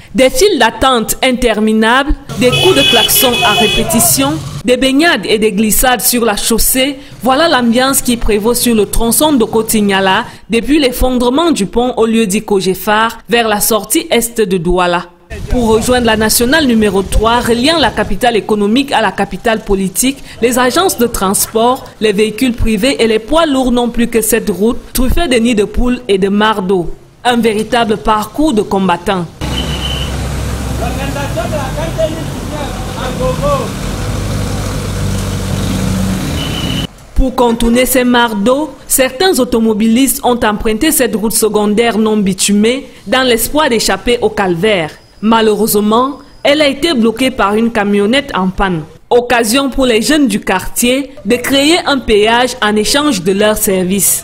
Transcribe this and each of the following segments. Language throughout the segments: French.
Des files d'attente interminables, des coups de klaxon à répétition, des baignades et des glissades sur la chaussée, voilà l'ambiance qui prévaut sur le tronçon de Kotignala depuis l'effondrement du pont au lieu dit Kogefar vers la sortie est de Douala. Pour rejoindre la nationale numéro 3, reliant la capitale économique à la capitale politique, les agences de transport, les véhicules privés et les poids lourds n'ont plus que cette route truffée de nids de poules et de mares d'eau. Un véritable parcours de combattants. Pour contourner ces mares d'eau, certains automobilistes ont emprunté cette route secondaire non bitumée dans l'espoir d'échapper au calvaire. Malheureusement, elle a été bloquée par une camionnette en panne. Occasion pour les jeunes du quartier de créer un péage en échange de leurs services.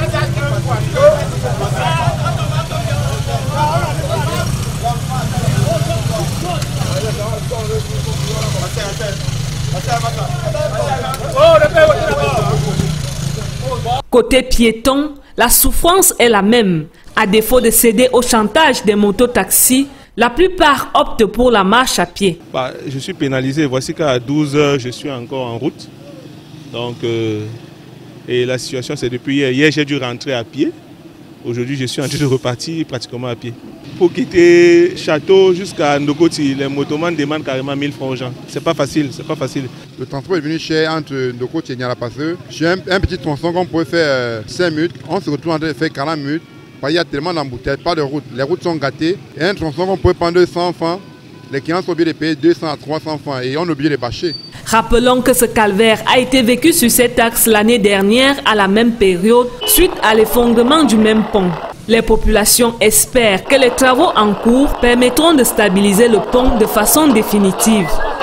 Côté piéton, la souffrance est la même. À défaut de céder au chantage des mototaxis, la plupart optent pour la marche à pied. Je suis pénalisé. Voici qu'à 12 h, je suis encore en route. Donc, et la situation, c'est depuis hier. Hier, j'ai dû rentrer à pied. Aujourd'hui, je suis en train de repartir pratiquement à pied. Pour quitter Château jusqu'à Ndokoti, les motomans demandent carrément 1000 francs aux gens. C'est pas facile, c'est pas facile. Le transport est devenu cher entre Ndokoti et Nyala-Passeux. J'ai un petit tronçon qu'on pouvait faire 5 minutes. On se retrouve en train de faire 40 minutes. Il y a tellement d'embouteillages, pas de route. Les routes sont gâtées. Et un tronçon qu'on pouvait prendre 200 francs. Les clients sont obligés de payer 200 à 300 francs et on est obligé de bâcher. Rappelons que ce calvaire a été vécu sur cet axe l'année dernière à la même période suite à l'effondrement du même pont. Les populations espèrent que les travaux en cours permettront de stabiliser le pont de façon définitive.